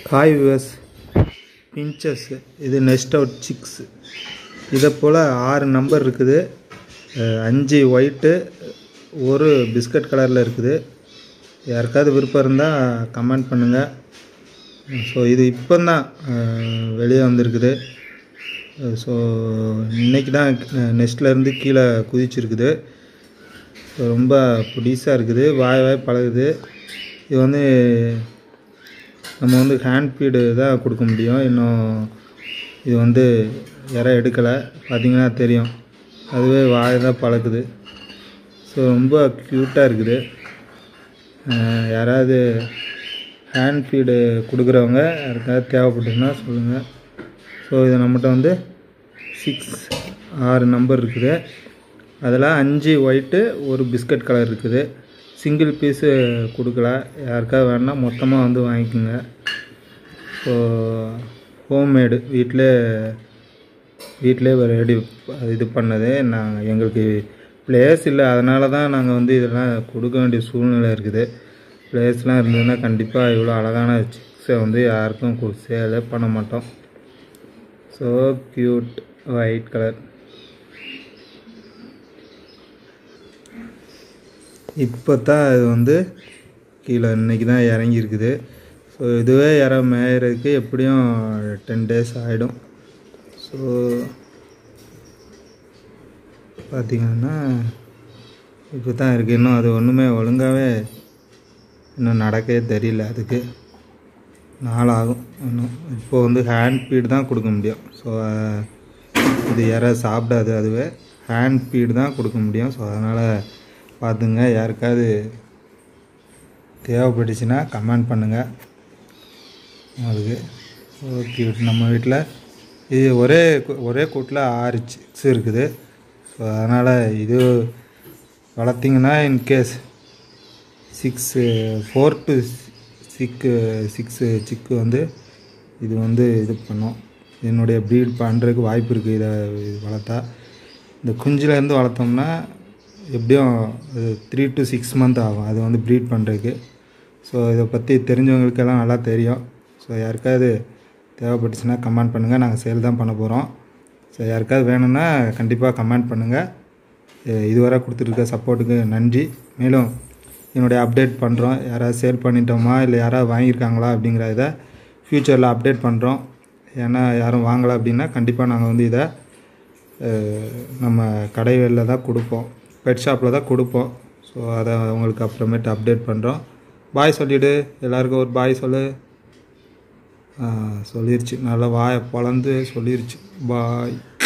Hi viewers, பிஞ்சஸ் இது next out six. இதை போல் 6 நம்பர் இருக்குது. 5 ஒயிட்டு, ஒரு பிஸ்கட் கலரில் இருக்குது. யாருக்காவது விருப்பம் இருந்தால் கமெண்ட் பண்ணுங்கள். ஸோ இது இப்போ தான் வெளியே வந்திருக்குது. ஸோ இன்றைக்கி தான் நெஸ்ட்லேருந்து கீழே குதிச்சிருக்குது. ஸோ ரொம்ப புதுசாக இருக்குது, வாய் பழகுது. இது வந்து நம்ம வந்து ஹேண்ட் ஃபீடு தான் கொடுக்க முடியும். இன்னும் இது வந்து இறை எடுக்கலை, பார்த்திங்கன்னா தெரியும். அதுவே வாய் தான் பழகுது. ஸோ ரொம்ப க்யூட்டாக இருக்குது. யாராவது ஹேண்ட் ஃபீடு கொடுக்குறவங்க யாருக்காவது தேவைப்பட்டுன்னா சொல்லுங்கள். ஸோ இது நம்மகிட்ட வந்து 6 நம்பர் இருக்குது. அதில் 5 ஒயிட்டு, ஒரு பிஸ்கட் கலர் இருக்குது. சிங்கிள் பீஸு கொடுக்கல, யாருக்காவது வேணா மொத்தமாக வந்து வாங்கிக்கோங்க. ஸோ ஹோம்மேடு வீட்டிலே ரெடி இது பண்ணது. நாங்கள் எங்களுக்கு பிளேஸ் இல்லை, அதனால தான் நாங்கள் வந்து இதெல்லாம் கொடுக்க வேண்டிய சூழ்நிலை இருக்குது. பிளேஸ்லாம் இருந்ததுன்னா கண்டிப்பாக இவ்வளோ அழகான சிக்ஸை வந்து யாருக்கும் சேலே பண்ண மாட்டோம். So cute white colour. இப்போ தான் இது வந்து கீழே இன்றைக்கி தான் இறங்கியிருக்குது. ஸோ இதுவே மேயறதுக்கு எப்படியும் 10 days ஆகிடும். ஸோ பார்த்திங்கன்னா இப்போ தான் இருக்குது. இன்னும் அது ஒன்றுமே ஒழுங்காகவே இன்னும் நடக்கவே தெரியல. அதுக்கு நாள் ஆகும் இன்னும். இப்போது வந்து ஹேண்ட் ஃபீடு தான் கொடுக்க முடியும். ஸோ இது சாப்பிடாது, அதுவே ஹேண்ட் ஃபீடு தான் கொடுக்க முடியும். ஸோ அதனால் பார்த்துங்க, யாருக்காவது தேவைப்பட்டுச்சுன்னா கமெண்ட் பண்ணுங்கள். அதுக்கு ஓகே. நம்ம வீட்டில் இது ஒரே கூட்டில் 6 சிக்ஸ் இருக்குது. ஸோ அதனால் இது வளர்த்திங்கன்னா இன்கேஸ் 4 to 6 சிக்கு வந்து இது வந்து இது பண்ணும். என்னுடைய ப்ரீட் பண்ணுறதுக்கு வாய்ப்பு இருக்குது. இதை வளர்த்தா இந்த குஞ்சிலேருந்து வளர்த்தோம்னா எப்படியும் 3 to 6 months ஆகும் அது வந்து ப்ரீட் பண்ணுறதுக்கு. ஸோ இதை பற்றி தெரிஞ்சவங்களுக்கெல்லாம் நல்லா தெரியும். ஸோ யாருக்காவது தேவைப்பட்டுச்சுன்னா கமெண்ட் பண்ணுங்கள். நாங்கள் சேல் தான் பண்ண போகிறோம். ஸோ யாருக்காவது வேணும்னா கண்டிப்பாக கமெண்ட் பண்ணுங்கள். இதுவரை கொடுத்துருக்க சப்போர்ட்டுக்கு நன்றி. மேலும் என்னுடைய அப்டேட் பண்ணுறோம். யாராவது சேல் பண்ணிட்டோமா இல்லை யாராவது வாங்கியிருக்காங்களா அப்படிங்கிற இதை ஃப்யூச்சரில் அப்டேட் பண்ணுறோம். ஏன்னா யாரும் வாங்கலை அப்படின்னா கண்டிப்பாக நாங்கள் வந்து இதை நம்ம கடைகளில் தான் கொடுப்போம், பெட் ஷாப்பில் தான் கொடுப்போம். ஸோ அதை உங்களுக்கு அப்புறமேட்டு அப்டேட் பண்ணுறோம். பாய் சொல்லிவிடு, எல்லாருக்கும் ஒரு பாய் சொல்லு. சொல்லிருச்சு, நல்லா வாயை பொளந்து சொல்லிருச்சு பாய்.